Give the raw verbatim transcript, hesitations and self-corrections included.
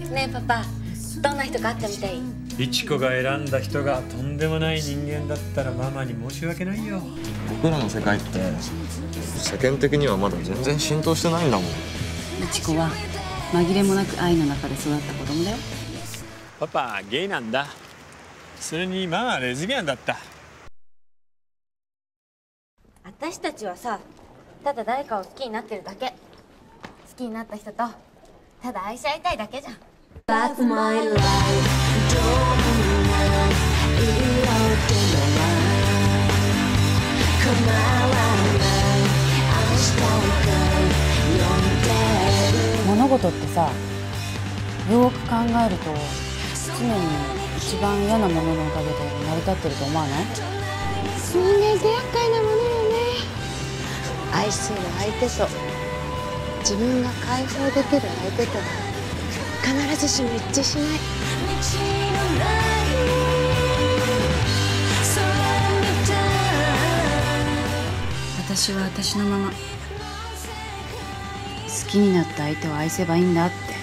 ねえパパ、どんな人か会ってみたい？ いちこが選んだ人がとんでもない人間だったらママに申し訳ないよ。 僕らの世界って世間的にはまだ全然浸透してないんだもん。 いちこは紛れもなく愛の中で育った子供だよ。 パパゲイなんだ。それにママはレズビアンだった。 私たちはさ、ただ誰かを好きになってるだけ。好きになった人とただ愛し合いたいだけじゃん。That's my life. 物事ってさ、よーく考えると常に一番嫌なもののおかげで成り立ってると思わない？ 人間って厄介なものよね。愛する相手と自分が解放できる相手とは必ずしも一致しない。 私は私のまま好きになった相手を愛せばいいんだって